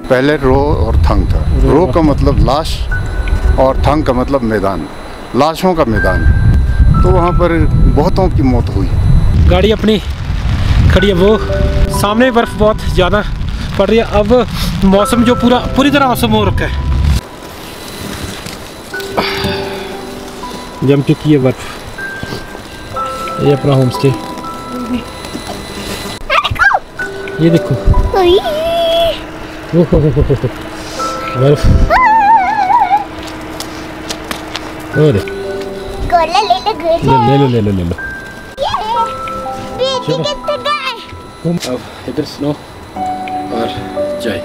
पहले रो और थंग था। रो का मतलब लाश और थंग का मतलब मैदान, लाशों का मैदान। तो वहाँ पर बहुतों की मौत हुई। गाड़ी अपनी खड़ी है, वो सामने बर्फ़ बहुत ज़्यादा पड़ रही है। अब मौसम जो पूरी तरह मौसम हो रखा है, जम चुकी है बर्फ़। ये अपना होम स्टे, ये देखो बर्फ। ले लो। अब इधर स्नो और चाय।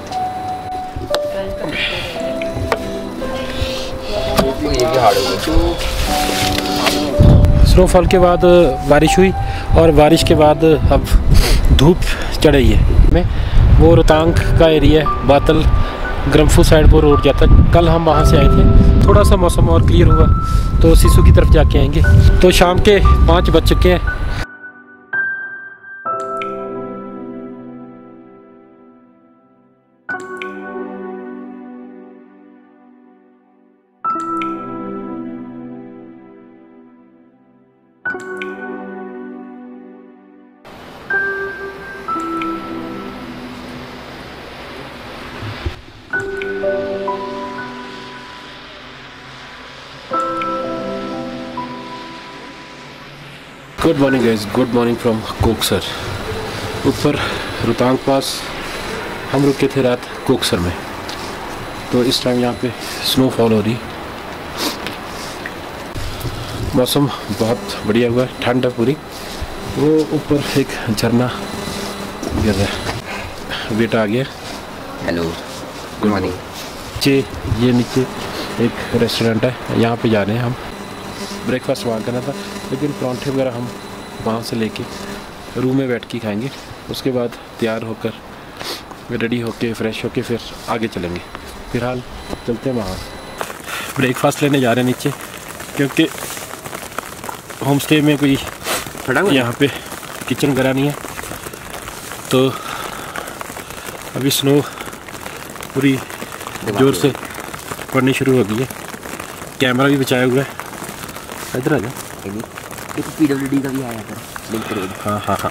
स्नोफॉल के बाद बारिश हुई और बारिश के बाद अब धूप चढ़ रही है। वो रोहतांग का एरिया है, बातल ग्रम्फू साइड पर रोड जाता है। कल हम वहाँ से आए थे, थोड़ा सा मौसम और क्लियर हुआ तो सिसु की तरफ जाके आएंगे। तो शाम के 5 बज चुके हैं। Good morning guys, good morning from Koksar. ऊपर रोहतांग पास हम रुके थे रात कोकसर में। तो इस टाइम यहाँ पे स्नोफॉल हो रही। मौसम बहुत बढ़िया हुआ है, ठंड है पूरी। वो ऊपर एक झरना गिर रहा है। बेटा आ गया। Hello, good morning. ये नीचे एक रेस्टोरेंट है, यहाँ पे जा रहे हैं हम। ब्रेकफास्ट वहाँ करना था, लेकिन परांठे वगैरह हम वहाँ से लेके रूम में बैठ के खाएंगे। उसके बाद तैयार होकर रेडी होके फ्रेश होके फिर आगे चलेंगे। फिलहाल चलते हैं वहाँ, ब्रेकफास्ट लेने जा रहे हैं नीचे, क्योंकि होम स्टे में कोई यहाँ पे किचन वगैरह नहीं है। तो अभी स्नो पूरी ज़ोर से पड़नी शुरू हो गई है। कैमरा भी बचाया हुआ है। इधर आ जाओ। एक PWD का भी आया था, लिंक करो। हाँ।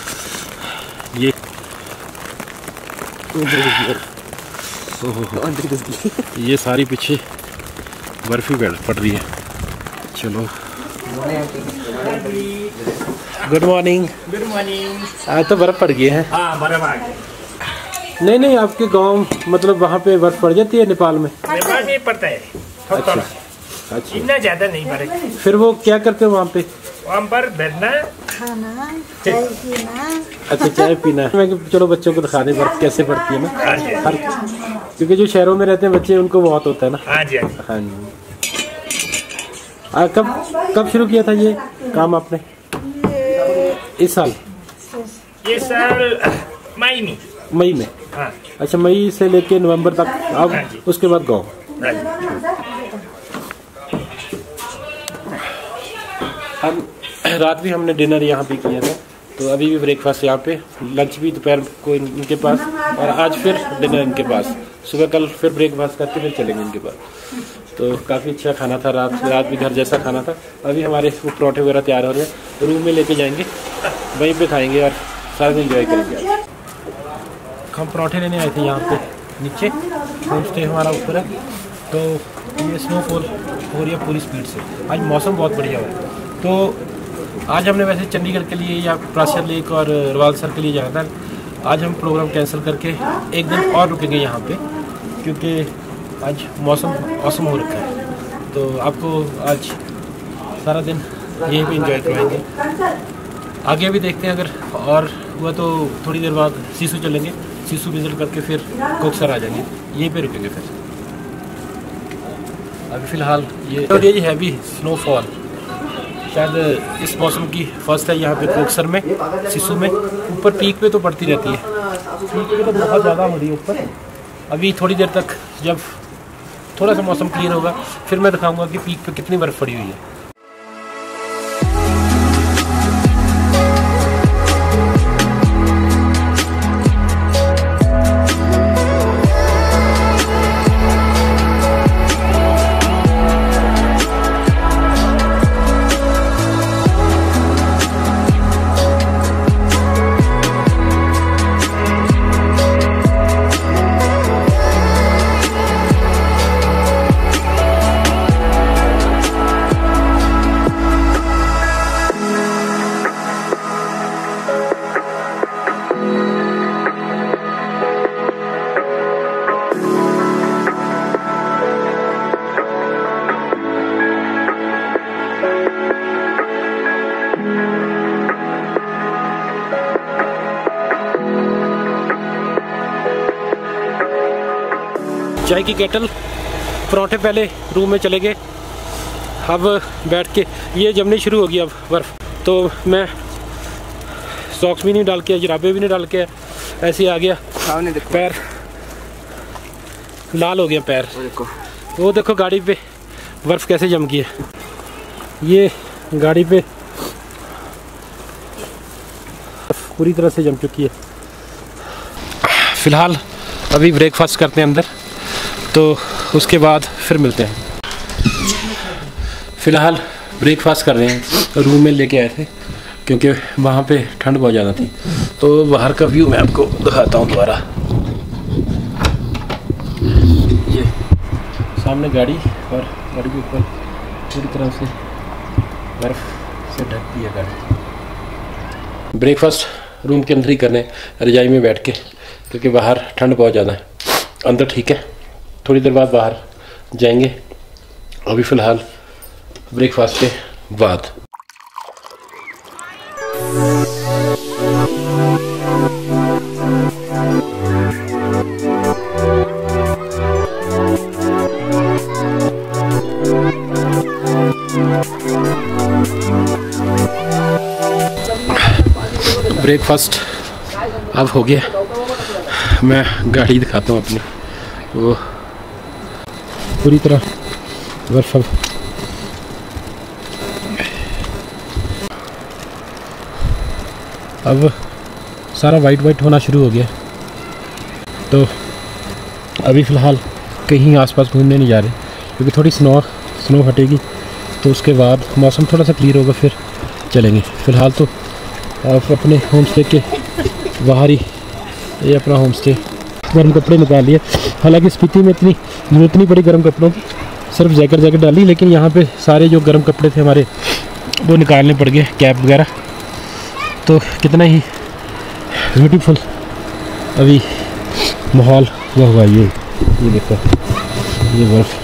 ये सारी पीछे बर्फ ही पड़ रही है। चलो, गुड मॉर्निंग। Good morning. आज तो बर्फ पड़ गई है। हाँ, बर्फ आ गई। नहीं, आपके गांव मतलब वहाँ पे बर्फ पड़ जाती है? नेपाल में? नेपाल में पड़ता है थोड़ा, अच्छा। इतना ज्यादा नहीं पड़े। फिर वो क्या करते हैं वहाँ पे? वहाँ पर बैठना, खाना, चाय पीना। अच्छा, चाय पीना। मैं चलो बच्चों को दिखा दें बर्फ कैसे पड़ती है ना। हर क्योंकि जो शहरों में रहते हैं बच्चे, उनको बहुत होता है ना। हाँ जी। हाँ जी। कब शुरू किया था ये काम आपने? इस साल? ये साल मई में। हाँ। अच्छा, मई से लेके नवंबर तक। अब हाँ, उसके बाद गाँव। हम रात भी हमने डिनर यहाँ पे किया था, तो अभी भी ब्रेकफास्ट यहाँ पे, लंच भी दोपहर को इनके पास, और आज फिर डिनर इनके पास। सुबह कल फिर ब्रेकफास्ट करके फिर चलेंगे इनके पास। तो काफ़ी अच्छा खाना था। रात भी घर जैसा खाना था। अभी हमारे वो पराठे वगैरह तैयार हो रहे हैं, रूम में लेके जाएंगे, वहीं पे खाएंगे और सारा दिन एंजॉय करेंगे। हम पराठे लेने आए थे यहाँ पे नीचे, होम स्टे हमारा ऊपर है। तो ये स्नोफॉल हो रही है पूरी स्पीड से। आज मौसम बहुत बढ़िया हुआ है। तो आज हमने वैसे चंडीगढ़ के लिए या प्रासिया लेक और रवालसर के लिए जाना था। आज हम प्रोग्राम कैंसिल करके एक दिन और रुकेंगे यहाँ पे, क्योंकि आज मौसम औसम हो रखा है। तो आपको आज सारा दिन यहीं पे एंजॉय करवाएंगे। आगे भी देखते हैं, अगर और हुआ तो थोड़ी देर बाद सिसु चलेंगे। सिसु विजिट करके फिर कोकसर आ जाएंगे, यहीं पे रुकेंगे फिर। अभी फ़िलहाल ये हैवी स्नोफॉल शायद इस मौसम की फर्स्ट है यहाँ पे कोकसर में, सिसु में। ऊपर पीक पे तो पड़ती रहती है, पीक पे तो बहुत ज़्यादा हो रही है ऊपर। अभी थोड़ी देर तक जब थोड़ा सा मौसम क्लियर होगा फिर मैं दिखाऊंगा कि पीक पे कितनी बर्फ़ पड़ी हुई है। चाय की केटल, पराठे पहले रूम में चले गए। अब बैठ के ये जमनी शुरू होगी अब बर्फ़। तो मैं सॉक्स भी नहीं डाल के, जुराबे भी नहीं डाल के, ऐसे आ गया। पैर लाल हो गया पैर। वो देखो गाड़ी पे बर्फ़ कैसे जम गई है। ये गाड़ी पे पूरी तरह से जम चुकी है। फ़िलहाल अभी ब्रेकफास्ट करते हैं अंदर, तो उसके बाद फिर मिलते हैं। फ़िलहाल ब्रेकफास्ट कर रहे हैं, रूम में लेके आए थे क्योंकि वहाँ पे ठंड बहुत ज़्यादा थी। तो बाहर का व्यू मैं आपको दिखाता हूँ दोबारा। ये सामने गाड़ी, और गाड़ी के ऊपर पूरी तरह से बर्फ़ से ढक दी है गाड़ी। ब्रेकफास्ट रूम के अंदर ही करने, रजाई में बैठ के, क्योंकि बाहर ठंड बहुत ज़्यादा है। अंदर ठीक है, थोड़ी देर बाद बाहर जाएंगे। अभी फ़िलहाल ब्रेकफास्ट के बाद। ब्रेकफास्ट अब हो गया। मैं गाड़ी दिखाता हूँ अपनी, वो पूरी तरह बर्फ। अब सारा वाइट होना शुरू हो गया। तो अभी फ़िलहाल कहीं आसपास घूमने नहीं जा रहे, क्योंकि थोड़ी स्नो हटेगी तो उसके बाद मौसम थोड़ा सा क्लियर होगा, फिर चलेंगे। फ़िलहाल तो आप अपने होम स्टे के बाहर ही, ये अपना होम स्टे। गर्म कपड़े निकाल लिए। हालांकि स्पीति में इतनी ज़रूरत नहीं पड़ी गर्म कपड़ों की, सिर्फ जैकेट डाली, लेकिन यहाँ पे सारे जो गर्म कपड़े थे हमारे वो निकालने पड़ गए, कैप वगैरह। तो कितना ही ब्यूटीफुल अभी माहौल हुआ हुआ। ये देखो, ये बर्फ,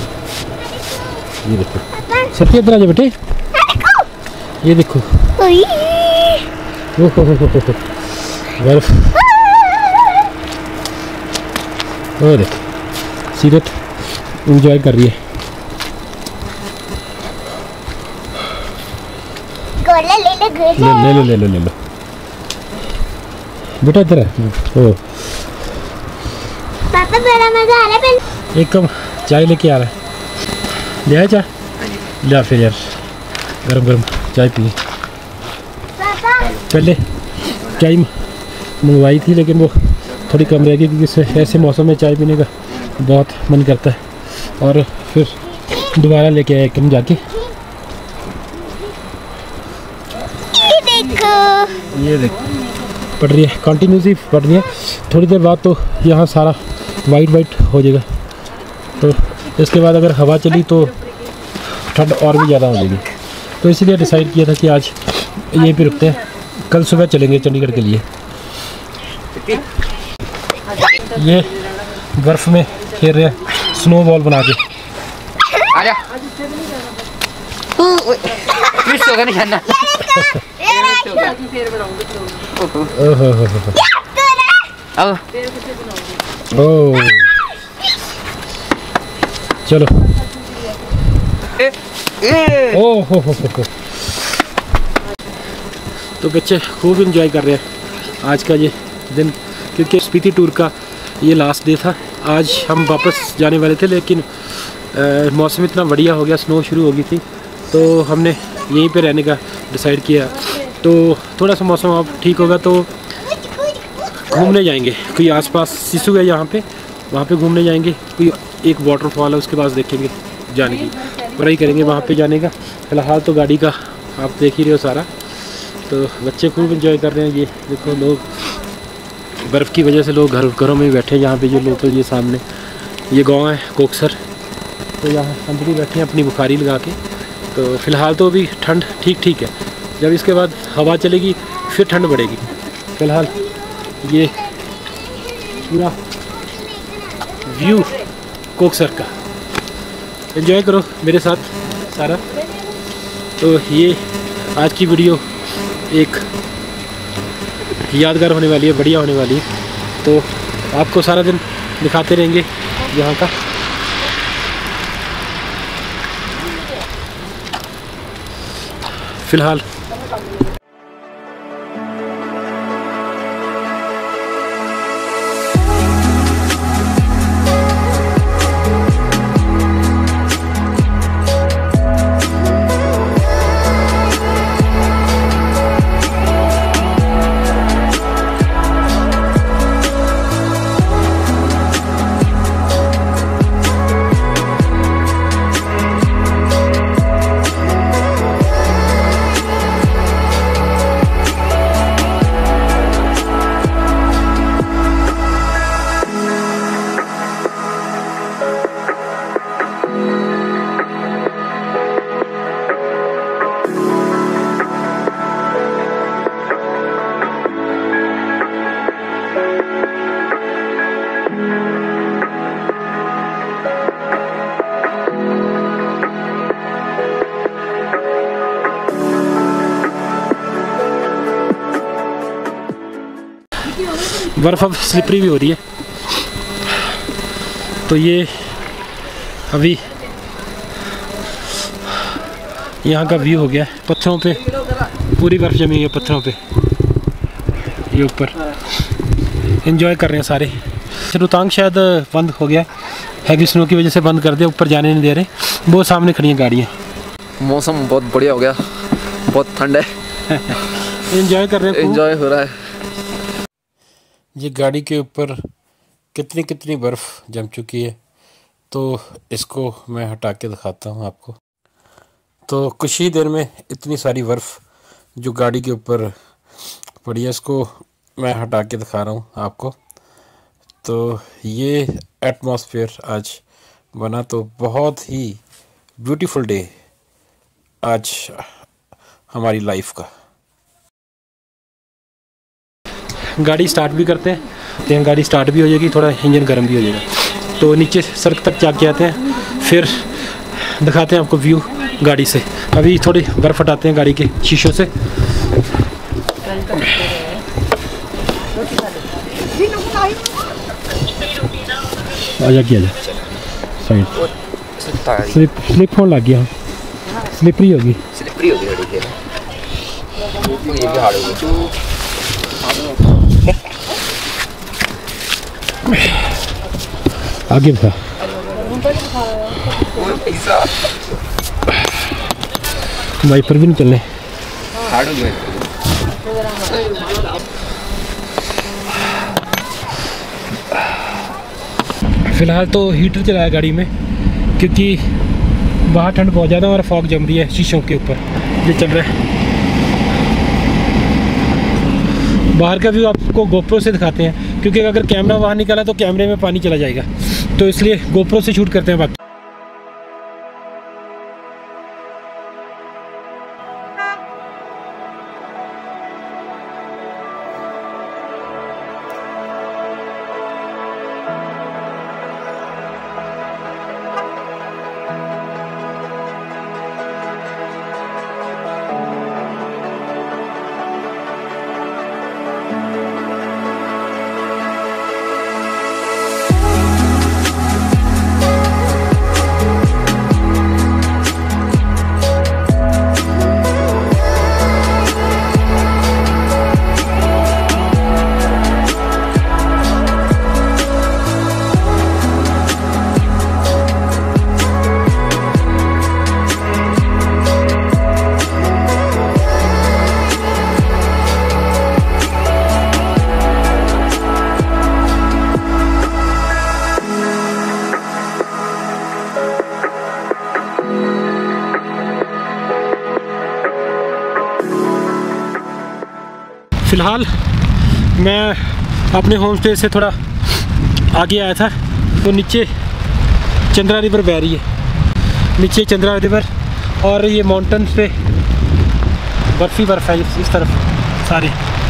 ये देखो। सत्य इधर आ जा बेटे, ये देखो बर्फ। वो देखो सीरत एंजॉय कर रही है। ले लो बेटा, इधर है। ओ पापा बड़ा मजा आ रहा है। एक कप चाय लेके आ रहा है। ले आया चाय, ले फिर यार, गरम चाय पिए। पहले चाय मंगवाई थी, लेकिन वो थोड़ी कम रहेगी, क्योंकि ऐसे मौसम में चाय पीने का बहुत मन करता है। और फिर दोबारा लेके आए कम जाके। ये देखो पड़ रही है, कंटिन्यूसली पड़ रही है। थोड़ी देर बाद तो यहाँ सारा वाइट हो जाएगा। तो इसके बाद अगर हवा चली तो ठंड और भी ज़्यादा हो जाएगी। तो इसीलिए डिसाइड किया था कि आज यहीं पे रुकते हैं, कल सुबह चलेंगे चंडीगढ़ के लिए। ये बर्फ़ में खेल रहे हैं, स्नो बॉल बना के। आजा ट्विस्ट होगा निशाना। ओह चलो। ओह हो। तो बच्चे खूब इंजॉय कर रहे हैं आज का ये दिन, क्योंकि स्पीति टूर का ये लास्ट डे था। आज हम वापस जाने वाले थे, लेकिन मौसम इतना बढ़िया हो गया, स्नो शुरू हो गई थी, तो हमने यहीं पे रहने का डिसाइड किया। तो थोड़ा सा मौसम अब ठीक होगा तो घूमने जाएंगे। कोई आसपास सिसु है यहाँ पे, वहाँ पे घूमने जाएंगे। कोई एक वाटरफॉल है, उसके पास देखेंगे, जाने की ट्राई करेंगे वहाँ पे जाने का। फ़िलहाल तो गाड़ी का आप देख ही रहे हो सारा। तो बच्चे खूब इंजॉय कर रहे हैं। ये देखो, लोग बर्फ़ की वजह से लोग घरों में ही बैठे हैं। यहाँ पे जो लोग, ये सामने ये गांव है कोकसर, तो यहाँ अंदर ही बैठे हैं अपनी बुखारी लगा के। तो फ़िलहाल तो अभी ठंड ठीक है। जब इसके बाद हवा चलेगी फिर ठंड बढ़ेगी। फ़िलहाल ये पूरा व्यू कोकसर का एंजॉय करो मेरे साथ सारा। तो ये आज की वीडियो एक यादगार होने वाली है, बढ़िया होने वाली है। तो आपको सारा दिन दिखाते रहेंगे यहाँ का। फिलहाल बर्फ़ अब स्लिपरी भी हो रही है। तो ये अभी यहाँ का व्यू हो गया। पत्थरों पे पूरी बर्फ़ जमी हुई है, पत्थरों पे ये ऊपर एंजॉय कर रहे हैं सारे। रोहतांग शायद बंद हो गया, हैवी स्नो की वजह से बंद कर दिया, ऊपर जाने नहीं दे रहे। वो सामने खड़ी हैं गाड़ियाँ। मौसम बहुत बढ़िया हो गया, बहुत ठंड है। एंजॉय कर रहे हैं, एंजॉय हो रहा है। ये गाड़ी के ऊपर कितनी कितनी बर्फ़ जम चुकी है, तो इसको मैं हटा के दिखाता हूँ आपको। तो कुछ ही देर में इतनी सारी बर्फ़ जो गाड़ी के ऊपर पड़ी है, इसको मैं हटा के दिखा रहा हूँ आपको। तो ये एटमॉस्फेयर आज बना, तो बहुत ही ब्यूटीफुल डे आज हमारी लाइफ का। गाड़ी स्टार्ट भी करते हैं, तो गाड़ी स्टार्ट भी हो जाएगी, थोड़ा इंजन गर्म भी हो जाएगा। तो नीचे सड़क तक जाके आते हैं, फिर दिखाते हैं आपको व्यू गाड़ी से। अभी थोड़ी बर्फ़ हटाते हैं गाड़ी के शीशों से। आजा किया जा साइड, स्लिप होने लग गया, स्लिपरी होगी गाड़ी के। आगे था वाइपर भी नहीं चलने। फिलहाल तो हीटर चलाया गाड़ी में, क्योंकि बाहर ठंड बहुत ज़्यादा और फॉग जम रही है शीशों के ऊपर। ये चल रहा है। बाहर का व्यू आपको गोप्रो से दिखाते हैं, क्योंकि अगर कैमरा बाहर निकाला तो कैमरे में पानी चला जाएगा, तो इसलिए गोप्रो से शूट करते हैं। बाकी फ़िलहाल मैं अपने होम स्टे से थोड़ा आगे आया था, तो नीचे चंद्रा रिवर बह रही है, नीचे चंद्रा रिवर, और ये माउंटेन पे बर्फ़ ही बर्फ़ है इस तरफ सारे,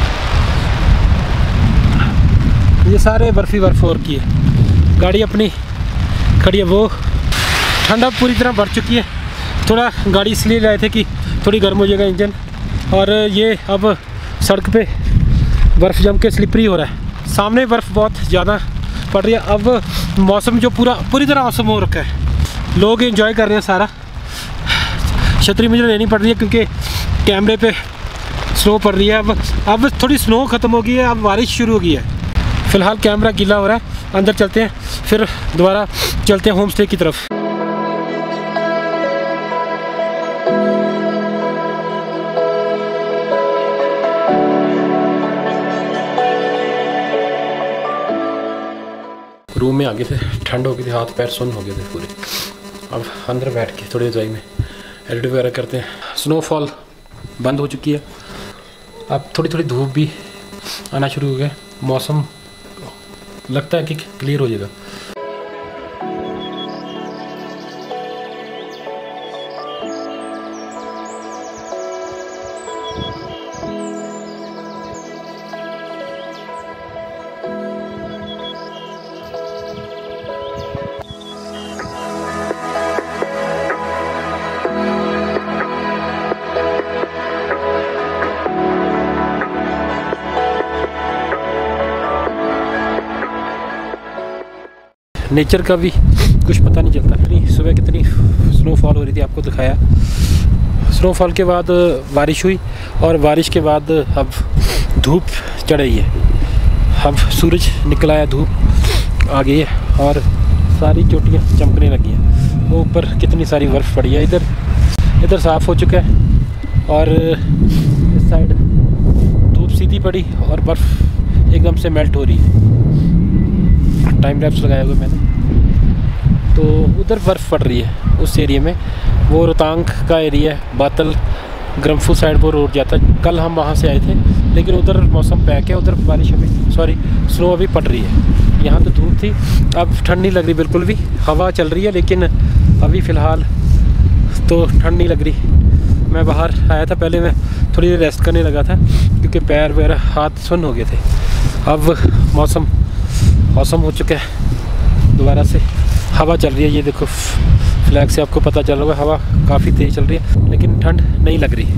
ये सारे बर्फ़ ही बर्फ़ हो रखी है। गाड़ी अपनी खड़ी है, वो ठंडा पूरी तरह बढ़ चुकी है। थोड़ा गाड़ी इसलिए लाए थे कि थोड़ी गर्म हो जाएगा इंजन, और ये अब सड़क पे बर्फ़ जम के स्लिपरी हो रहा है। सामने बर्फ़ बहुत ज़्यादा पड़ रही है। अब मौसम जो पूरी तरह मौसम हो रखा है, लोग एंजॉय कर रहे हैं सारा। छतरी मुझे लेनी पड़ रही है क्योंकि कैमरे पे स्नो पड़ रही है। अब थोड़ी स्नो ख़त्म हो गई है, अब बारिश शुरू हो गई है। फ़िलहाल कैमरा गीला हो रहा है, अंदर चलते हैं, फिर दोबारा चलते हैं होम स्टे की तरफ। रूम में आ गए थे, ठंड हो गई थी, हाथ पैर सुन्न हो गए थे पूरे। अब अंदर बैठ के थोड़ी रजाई में एडिट वगैरह करते हैं। स्नोफॉल बंद हो चुकी है, अब थोड़ी थोड़ी धूप भी आना शुरू हो गया। मौसम लगता है कि क्लियर हो जाएगा। नेचर का भी कुछ पता नहीं चलता। कितनी सुबह कितनी स्नोफॉल हो रही थी, आपको दिखाया। स्नोफॉल के बाद बारिश हुई और बारिश के बाद अब धूप चढ़ रही है। अब सूरज निकल आया, धूप आ गई है और सारी चोटियाँ चमकने लगी हैं। वो ऊपर कितनी सारी बर्फ़ पड़ी है। इधर साफ़ हो चुका है और इस साइड धूप सीधी पड़ी और बर्फ़ एकदम से मेल्ट हो रही है। टाइम लैप्स लगाया हुआ मैंने, तो उधर बर्फ़ पड़ रही है उस एरिया में। वो रोहतांग का एरिया है, बातल ग्रम्फू साइड पर रोड जाता है। कल हम वहाँ से आए थे, लेकिन उधर मौसम पैक है, उधर बारिश अभी स्नो अभी पड़ रही है। यहाँ तो धूप थी, अब ठंड नहीं लग रही बिल्कुल भी। हवा चल रही है लेकिन अभी फ़िलहाल तो ठंड नहीं लग रही। मैं बाहर आया था, पहले मैं थोड़ी देर रेस्ट करने लगा था क्योंकि पैर वगैरह हाथ सुन्न हो गए थे। अब मौसम हो चुका है, दोबारा से हवा चल रही है। ये देखो फ्लैग से आपको पता चल रहा है, हवा काफ़ी तेज़ चल रही है लेकिन ठंड नहीं लग रही।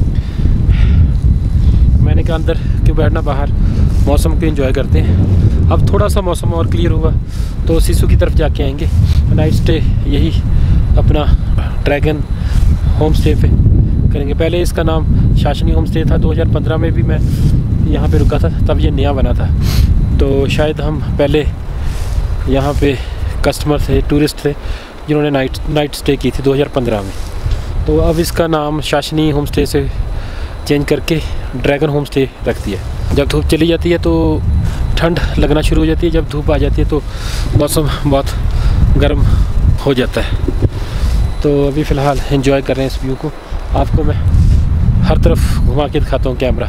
मैंने कहा अंदर क्यों बैठना, बाहर मौसम को एंजॉय करते हैं। अब थोड़ा सा मौसम और क्लियर हुआ तो सिसु की तरफ जाके आएंगे। नाइट स्टे यही अपना ड्रैगन होम स्टे पे करेंगे। पहले इसका नाम शाशनी होम स्टे था, 2015 में भी मैं यहाँ पे रुका था, तब ये नया बना था। तो शायद हम पहले यहाँ पे कस्टमर थे, टूरिस्ट थे जिन्होंने नाइट स्टे की थी 2015 में। तो अब इसका नाम शाशनी होम स्टे से चेंज करके ड्रैगन होम स्टे रख दिया। जब धूप चली जाती है तो ठंड लगना शुरू हो जाती है, जब धूप आ जाती है तो मौसम बहुत गर्म हो जाता है। तो अभी फ़िलहाल एंजॉय कर रहे हैं इस व्यू को। आपको मैं हर तरफ घुमा के दिखाता हूँ कैमरा।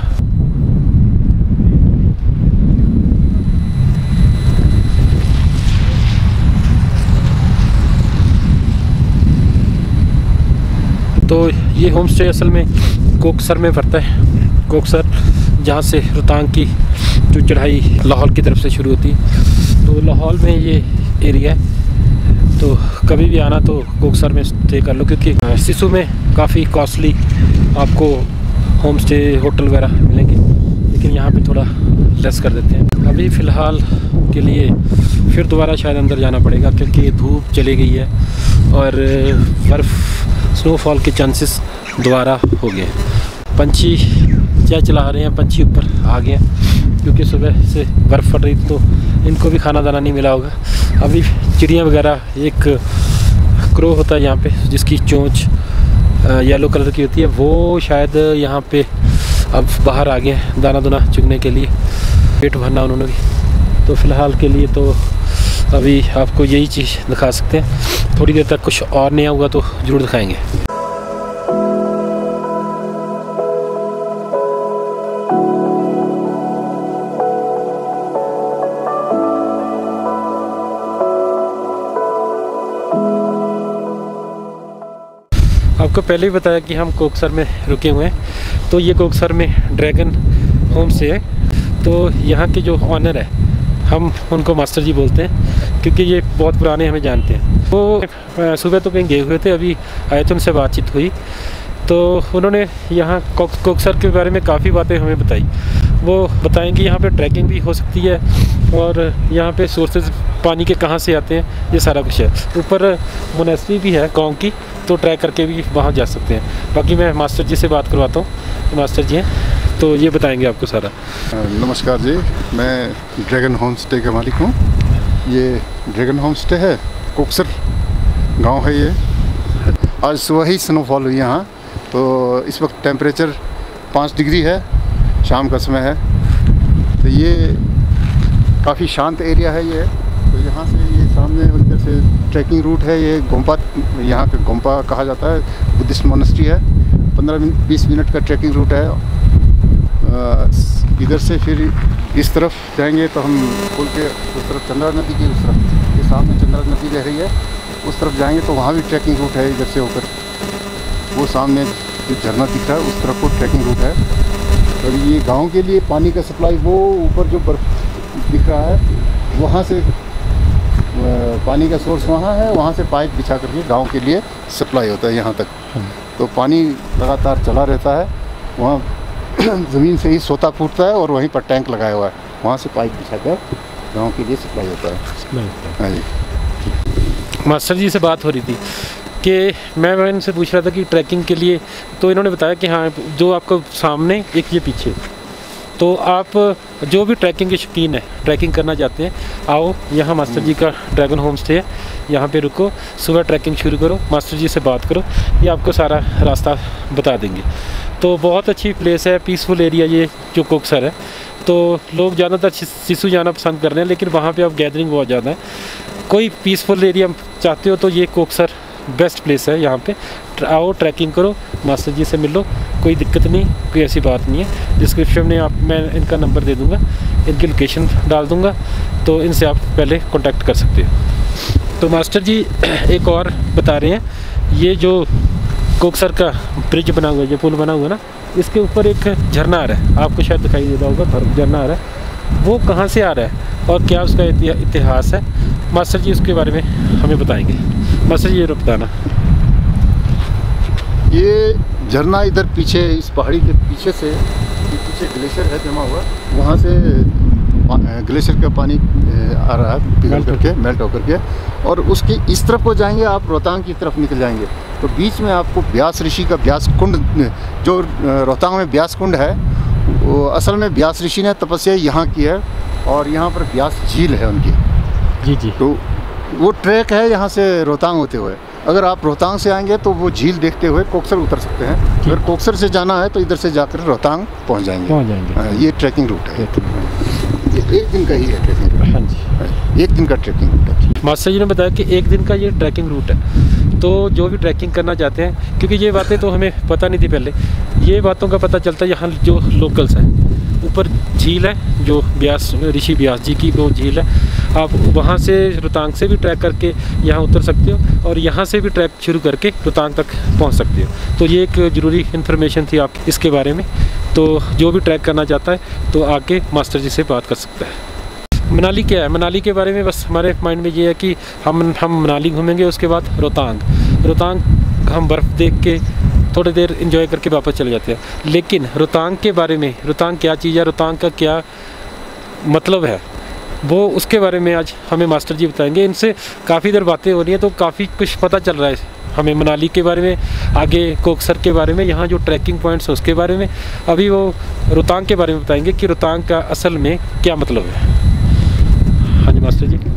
तो ये होम स्टे असल में कोकसर में पड़ता है। कोकसर जहाँ से रोहतांग की जो चढ़ाई लाहौल की तरफ से शुरू होती है, तो लाहौल में ये एरिया है। तो कभी भी आना तो कोकसर में स्टे कर लो, क्योंकि सिसु में काफ़ी कॉस्टली आपको होम स्टे होटल वगैरह मिलेंगे, लेकिन यहाँ पे थोड़ा लेस कर देते हैं। अभी फ़िलहाल के लिए फिर दोबारा शायद अंदर जाना पड़ेगा क्योंकि धूप चली गई है और बर्फ़ स्नोफॉल के चांसेस दोबारा हो गए। पंछी क्या चला रहे हैं, पंछी ऊपर आ गए क्योंकि सुबह से बर्फ़ पड़ रही थी तो इनको भी खाना दाना नहीं मिला होगा। अभी चिड़ियाँ वगैरह, एक क्रो होता है यहाँ पे जिसकी चोंच येलो कलर की होती है, वो शायद यहाँ पे अब बाहर आ गए दाना दुना चुगने के लिए, पेट भरना उन्होंने भी। तो फ़िलहाल के लिए तो अभी आपको यही चीज़ दिखा सकते हैं। थोड़ी देर तक कुछ और नया हुआ तो ज़रूर दिखाएंगे। आपको पहले ही बताया कि हम कोकसर में रुके हुए हैं। तो ये कोकसर में ड्रैगन होम स्टे है। तो यहाँ के जो ऑनर है, हम उनको मास्टर जी बोलते हैं क्योंकि ये बहुत पुराने हमें जानते हैं। वो सुबह तो कहीं गए हुए थे, अभी आए थे, उनसे बातचीत हुई तो उन्होंने यहाँ कोकसर के बारे में काफ़ी बातें हमें बताई। वो बताएंगे यहाँ पे ट्रैकिंग भी हो सकती है और यहाँ पे सोर्सेज पानी के कहाँ से आते हैं, ये सारा कुछ है। ऊपर मोनेस्ट्री भी है गांव की, तो ट्रैक करके भी वहाँ जा सकते हैं। बाकी मैं मास्टर जी से बात करवाता हूँ। मास्टर जी हैं तो ये बताएंगे आपको सारा। नमस्कार जी, मैं ड्रैगन होम स्टे का मालिक हूँ। ये ड्रैगन होम स्टे है, कोकसर गांव है ये। आज सुबह ही स्नोफॉल हुई यहाँ, तो इस वक्त टेम्परेचर 5 डिग्री है, शाम का समय है। तो ये काफ़ी शांत एरिया है ये। तो यहाँ से ये सामने उधर से ट्रैकिंग रूट है, ये गोम्पा, यहाँ पे गोम्पा कहा जाता है, बुद्धिस्ट मोनेस्ट्री है। 15-20 मिनट का ट्रैकिंग रूट है। इधर से फिर इस तरफ जाएंगे तो हम पुल के उस तरफ चंद्रा नदी की उस तरफ, ये सामने चंद्रा नदी बह रही है, उस तरफ जाएंगे तो वहाँ भी ट्रैकिंग रूट है। इधर से होकर वो सामने जो झरना दिख रहा है उस तरफ को ट्रैकिंग रूट है। और ये गांव के लिए पानी का सप्लाई, वो ऊपर जो बर्फ दिख रहा है वहाँ से पानी का सोर्स वहाँ है, वहाँ से पाइप बिछा करके गांव के लिए सप्लाई होता है यहाँ तक। तो पानी लगातार चला रहता है। वहाँ ज़मीन से ही सोता फूटता है और वहीं पर टैंक लगाया हुआ है, वहाँ से पाइप बिछा कर गाँव के लिए सप्लाई होता है। हाँ जी। मास्टर जी से बात हो रही थी कि मैं इनसे पूछ रहा था कि ट्रैकिंग के लिए, तो इन्होंने बताया कि हाँ, जो आपको सामने एक ये पीछे, तो आप जो भी ट्रैकिंग के शौकीन है, ट्रैकिंग करना चाहते हैं, आओ यहाँ मास्टर जी का ड्रैगन होम स्टे है, यहाँ पे रुको, सुबह ट्रैकिंग शुरू करो, मास्टर जी से बात करो, ये आपको सारा रास्ता बता देंगे। तो बहुत अच्छी प्लेस है, पीसफुल एरिया ये जो कोकसर है। तो लोग ज़्यादातर सिसु जाना पसंद कर रहे हैं, लेकिन वहाँ पे अब गैदरिंग बहुत ज़्यादा है। कोई पीसफुल एरिया चाहते हो तो ये कोकसर बेस्ट प्लेस है। यहाँ पे आओ, ट्रैकिंग करो, मास्टर जी से मिलो, कोई दिक्कत नहीं, कोई ऐसी बात नहीं है। डिस्क्रिप्शन में मैं इनका नंबर दे दूँगा, इनकी लोकेशन डाल दूँगा, तो इनसे आप पहले कांटेक्ट कर सकते हो। तो मास्टर जी एक और बता रहे हैं, ये जो कोकसर का ब्रिज बना हुआ है, जो पुल बना हुआ है ना, इसके ऊपर एक झरना आ रहा है, आपको शायद दिखाई दे रहा होगा, झरना आ रहा है। वो कहाँ से आ रहा है और क्या उसका इतिहास है, मास्टर जी उसके बारे में हमें बताएंगे। मास्टर जी ये बताना। ये झरना इधर पीछे, इस पहाड़ी के पीछे से, पीछे ग्लेशियर है जमा हुआ, वहाँ से ग्लेशियर का पानी आ रहा है पिघल करके, मेल्ट होकर के, और उसके इस तरफ को जाएंगे आप, रोहतांग की तरफ निकल जाएंगे तो बीच में आपको ब्यास ऋषि का ब्यास कुंड, जो रोहतांग में ब्यास कुंड है, वो असल में ब्यास ऋषि ने तपस्या यहाँ की है और यहाँ पर ब्यास झील है उनकी। जी जी। तो वो ट्रैक है यहाँ से रोहतांग होते हुए। अगर आप रोहतांग से आएंगे तो वो झील देखते हुए कोकसर उतर सकते हैं। अगर कोकसर से जाना है तो इधर से जाकर रोहतांग पहुँच जाएंगे। ये ट्रैकिंग रूट है, ये 1 दिन का ही है ट्रैकिंग रूट। हाँ जी, 1 दिन का ट्रैकिंग रूट है। मास्टर जी ने बताया कि 1 दिन का ये ट्रैकिंग रूट है। तो जो भी ट्रैकिंग करना चाहते हैं, क्योंकि ये बातें तो हमें पता नहीं थी पहले, ये बातों का पता चलता है यहाँ जो लोकल्स हैं। ऊपर झील है जो ब्यास, ऋषि ब्यास जी की वो झील है, आप वहाँ से रोहतांग से भी ट्रैक करके यहाँ उतर सकते हो और यहाँ से भी ट्रैक शुरू करके रोहतांग तक पहुँच सकते हो। तो ये एक ज़रूरी इन्फॉर्मेशन थी आप इसके बारे में। तो जो भी ट्रैक करना चाहता है तो आके मास्टर जी से बात कर सकता है। मनाली क्या है, मनाली के बारे में बस हमारे माइंड में ये है कि हम मनाली घूमेंगे, उसके बाद रोहतांग हम बर्फ़ देख के थोड़ी देर एंजॉय करके वापस चले जाते हैं। लेकिन रोहतांग के बारे में, रोहतांग क्या चीज़ है, रोहतांग का क्या मतलब है, वो उसके बारे में आज हमें मास्टर जी बताएंगे। इनसे काफ़ी देर बातें हो रही हैं तो काफ़ी कुछ पता चल रहा है हमें मनाली के बारे में, आगे कोकसर के बारे में, यहाँ जो ट्रैकिंग पॉइंट्स हैं उसके बारे में। अभी वो रोहतांग के बारे में बताएंगे कि रोहतांग का असल में क्या मतलब है। हाँ जी मास्टर जी।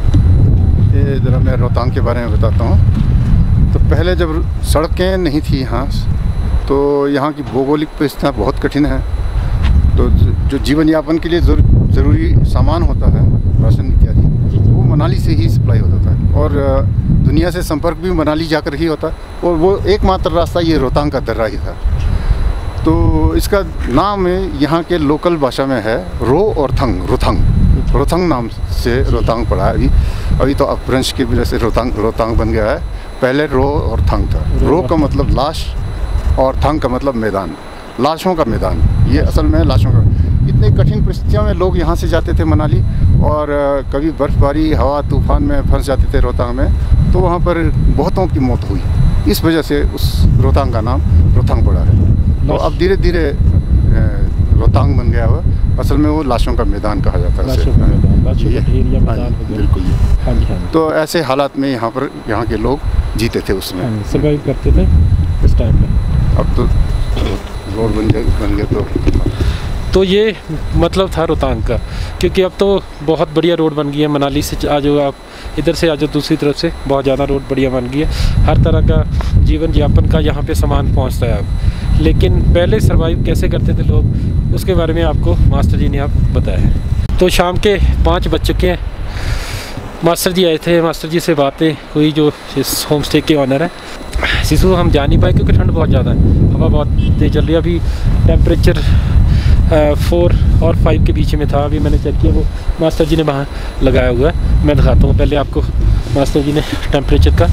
ये ज़रा मैं रोहतांग के बारे में बताता हूँ। तो पहले जब सड़कें नहीं थी यहाँ, तो यहाँ की भौगोलिक परिस्थितियाँ बहुत कठिन है। तो जो जीवन यापन के लिए ज़रूरी सामान होता है, राशन इत्यादि, वो मनाली से ही सप्लाई होता था और दुनिया से संपर्क भी मनाली जाकर ही होता। और वो एकमात्र रास्ता ये रोहतांग का दर्रा ही था। तो इसका नाम यहाँ के लोकल भाषा में है रो और थंग, रोथंग नाम से रोहतांग पड़ा है। अभी तो अपभ्रंश की वजह से रोहतांग बन गया है। पहले रो और थंग था। रो का मतलब लाश और थंग का मतलब मैदान, लाशों का मैदान। ये असल में लाशों का, इतनी कठिन परिस्थितियों में लोग यहाँ से जाते थे मनाली, और कभी बर्फ़बारी, हवा तूफान में फंस जाते थे रोहतांग में, तो वहाँ पर बहुतों की मौत हुई। इस वजह से उस रोहतांग का नाम रोहतांग पड़ा है। तो अब धीरे धीरे रोहतांग बन गया हुआ। असल में वो लाशों का मैदान कहा जाता है। बिल्कुल। तो ऐसे हालात में यहाँ के लोग जीते थे, उसमें सर्वाइव करते थे इस टाइम में। अब तो रोड बन गए तो ये मतलब था रोहतांग का, क्योंकि अब तो बहुत बढ़िया रोड बन गई है। मनाली से आ जाओ आप, इधर से आ जाओ दूसरी तरफ से, बहुत ज़्यादा रोड बढ़िया बन गई है। हर तरह का जीवन यापन का यहाँ पे सामान पहुँचता है अब। लेकिन पहले सर्वाइव कैसे करते थे लोग, उसके बारे में आपको मास्टर जी ने आप बताया। तो शाम के 5 बज चुके हैं। मास्टर जी आए थे, मास्टर जी से बातें हुई जो इस होम स्टे के ऑनर है। सिसु हम जा नहीं पाए क्योंकि ठंड बहुत ज़्यादा है, हवा बहुत तेज़ चल रही है। अभी टेम्परेचर 4 और 5 के बीच में था। अभी मैंने चेक किया, वो मास्टर जी ने वहाँ लगाया हुआ है। मैं दिखाता हूँ पहले आपको मास्टर जी ने टेम्परेचर का।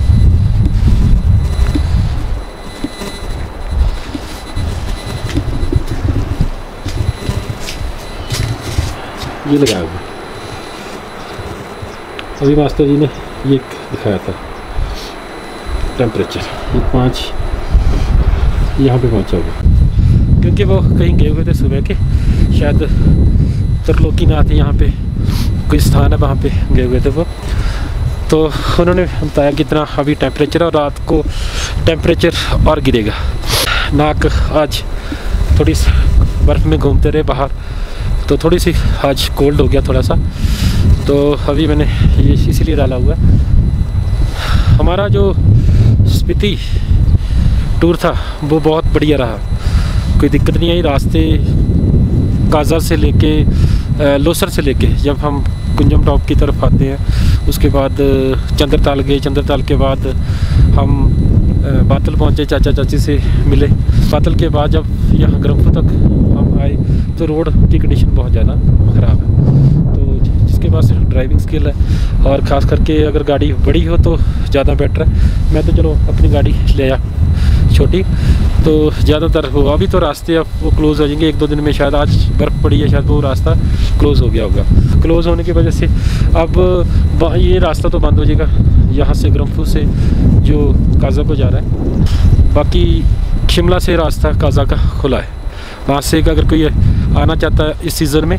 ये लगाया हुआ, अभी मास्टर जी ने ये दिखाया था टेम्परेचर। ये 5 यहाँ पे पहुँचा हुआ, क्योंकि वो कहीं गए हुए थे सुबह के, शायद त्रिलोकीनाथ यहाँ पे कोई स्थान है, वहाँ पे गए हुए थे वो। तो उन्होंने बताया कितना अभी टेम्परेचर है और रात को टेम्परेचर और गिरेगा। नाक आज थोड़ी बर्फ़ में घूमते रहे बाहर, तो थोड़ी सी आज कोल्ड हो गया थोड़ा सा। तो अभी मैंने ये इसीलिए डाला हुआ है। हमारा जो स्पीति टूर था वो बहुत बढ़िया रहा, कोई दिक्कत नहीं आई। रास्ते काजा से लेके लोसर से लेके जब हम कुंजम टॉप की तरफ आते हैं, उसके बाद चंद्रताल गए। चंद्रताल के बाद हम बातल पहुँचे, चाचा चाची से मिले। बातल के बाद जब यहाँ ग्रम्फू तक हम आए तो रोड की कंडीशन बहुत ज़्यादा ख़राब है। तो जिसके पास ड्राइविंग स्किल है और ख़ास करके अगर गाड़ी बड़ी हो तो ज़्यादा बेटर है। मैं तो चलो अपनी गाड़ी ले आया छोटी, तो ज़्यादातर वो अभी तो रास्ते अब वो क्लोज़ हो जाएंगे 1-2 दिन में। शायद आज बर्फ़ पड़ी है, शायद वो रास्ता क्लोज़ हो गया होगा। क्लोज़ होने की वजह से अब ये रास्ता तो बंद हो जाएगा यहाँ से ग्रम्फू से जो काजा को जा रहा है। बाकी शिमला से रास्ता काजा का खुला है, वहाँ से अगर कोई आना चाहता है इस सीज़न में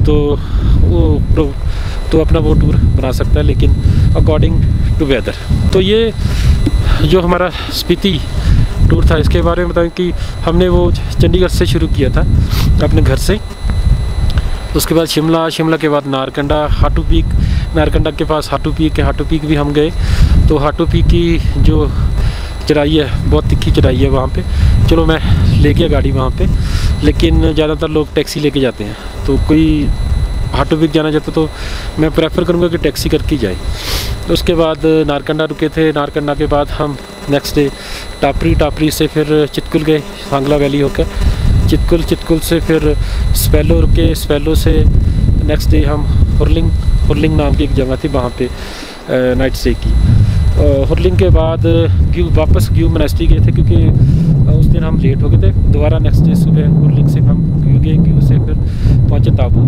तो अपना वो टूर बना सकता है, लेकिन अकॉर्डिंग टू वेदर। तो ये जो हमारा स्पीति टूर था, इसके बारे में बताएं कि हमने वो चंडीगढ़ से शुरू किया था अपने घर से। उसके बाद शिमला के बाद नारकंडा, हाटू पीक। नारकंडा के पास हाटू पीक है, हाटू पीक भी हम गए। तो हाटू पीक की जो चढ़ाई है बहुत तिखी चढ़ाई है वहाँ पे। चलो मैं ले गया गाड़ी वहाँ पे, लेकिन ज़्यादातर लोग टैक्सी लेके जाते हैं। तो कोई हाटू पीक जाना चाहता तो मैं प्रेफर करूँगा कि टैक्सी करके जाए। तो उसके बाद नारकंडा रुके थे। नारकंडा के बाद हम नेक्स्ट डे टापरी से फिर चितकुल गए, सांगला वैली होकर चितकुल से फिर स्पेलो रुके। स्पेलो से नेक्स्ट डे हम हुरलिंग नाम की एक जगह थी, वहाँ पे नाइट स्टे की। हुरलिंग के बाद वापस ग्यू मोनेस्ट्री गए थे, क्योंकि उस दिन हम लेट हो गए थे। दोबारा नेक्स्ट डे सुबह हुरलिंग से हम ग्यू गए, ग्यू से फिर पहुँचे ताबू।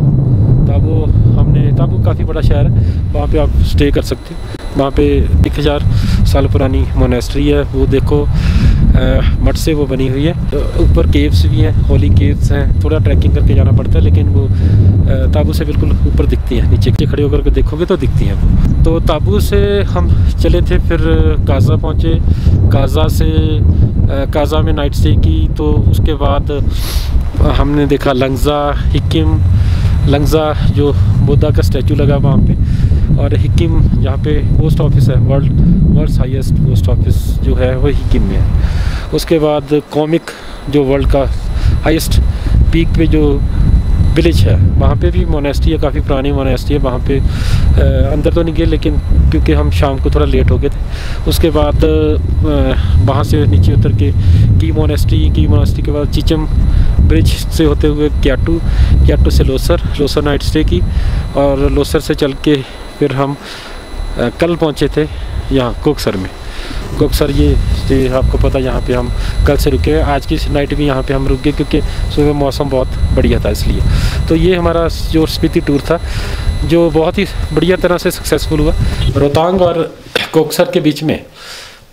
ताबू काफ़ी बड़ा शहर है, वहाँ पे आप स्टे कर सकते हो। वहाँ पे 1000 साल पुरानी मोनेस्ट्री है, वो देखो मठ से वो बनी हुई है। ऊपर केव्स भी हैं, होली केव्स हैं, थोड़ा ट्रैकिंग करके जाना पड़ता है, लेकिन वो ताबू से बिल्कुल ऊपर दिखती हैं। नीचे खड़े होकर के देखोगे तो दिखती हैं वो। तो ताबू से हम चले थे, फिर काजा पहुँचे। काजा में नाइट स्टे की। तो उसके बाद हमने देखा लंगज़ा जो बुद्धा का स्टैचू लगा वहाँ पे, और हिकिम जहाँ पे पोस्ट ऑफिस है, वर्ल्ड्स हाईएस्ट पोस्ट ऑफिस जो है वो हिकिम में है। उसके बाद कॉमिक जो वर्ल्ड का हाईएस्ट पीक पे जो विलेज है, वहाँ पे भी मोनेस्ट्री है, काफ़ी पुरानी मोनेस्ट्री है। वहाँ पे अंदर तो नहीं गए, लेकिन क्योंकि हम शाम को थोड़ा लेट हो गए थे। उसके बाद वहाँ से नीचे उतर के की मोनेस्ट्री के बाद चिचम ब्रिज से होते हुए क्याटू से लोसर नाइट स्टे की। और लोसर से चल के फिर हम कल पहुँचे थे यहाँ कोकसर में। कोकसर ये स्टे आपको पता, यहाँ पे हम कल से रुके हैं। आज की नाइट भी यहाँ पे हम रुक गए, क्योंकि सुबह मौसम बहुत बढ़िया था इसलिए। तो ये हमारा जो स्पीति टूर था, जो बहुत ही बढ़िया तरह से सक्सेसफुल हुआ। रोहतांग और कोकसर के बीच में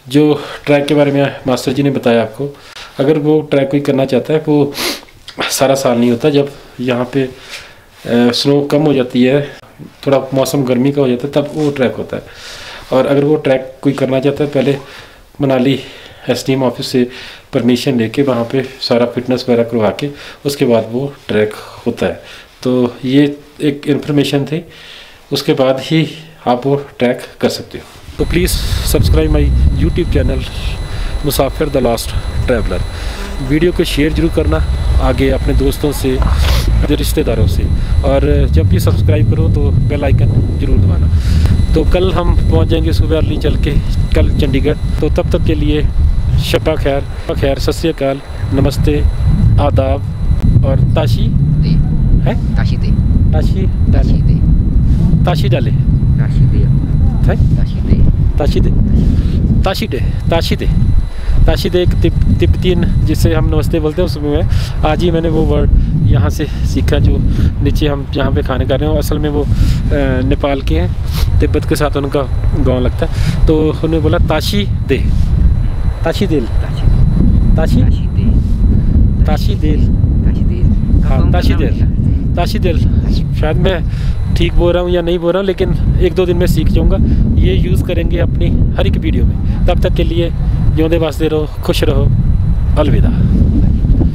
जो ट्रैक के बारे में मास्टर जी ने बताया आपको, अगर वो ट्रैक कोई करना चाहता है वो सारा साल नहीं होता। जब यहाँ पे स्नो कम हो जाती है, थोड़ा मौसम गर्मी का हो जाता है, तब वो ट्रैक होता है। और अगर वो ट्रैक कोई करना चाहता है, पहले मनाली एसडीएम ऑफिस से परमिशन लेके वहाँ पे सारा फिटनेस वगैरह करवा के उसके बाद वो ट्रैक होता है। तो ये एक इन्फॉर्मेशन थी, उसके बाद ही आप वो ट्रैक कर सकते हो। तो please subscribe my YouTube channel Musafir the last traveller. Video को शेयर जरूर करना आगे अपने दोस्तों से, रिश्तेदारों से, और जब भी सब्सक्राइब करो तो बेल आइकन जरूर दबाना। तो कल हम पहुंच जाएंगे सुबह अर्ली चल के, कल चंडीगढ़। तो तब तक के लिए शब्बा खैर, सत श्री अकाल, नमस्ते, आदाब और ताशी दे है, ताशी दे ताशी ताशी दे ताशी डाले ताशी दे है, ताशी दे ताशी दे ताशी दे ताशी दे ताशी दे एक तिब्बतीन जिससे हम नमस्ते बोलते हैं, उसमें मैं आज ही मैंने वो वर्ड यहाँ से सीखा जो नीचे हम जहाँ पे खाने खा रहे हैं। असल में वो नेपाल के हैं, तिब्बत के साथ उनका गांव लगता है। तो उन्होंने बोला ताशी दे, ताशी देल, ताशी दे ताशी देल, हाँ ताशी देल, ताशी देल। शायद मैं ठीक बोल रहा हूँ या नहीं बोल रहा हूँ, लेकिन 1-2 दिन में सीख जाऊँगा। ये यूज़ करेंगे अपनी हर एक वीडियो में। तब तक के लिए जिਉਂਦੇ वास्ते रहो, खुश रहो, अलविदा।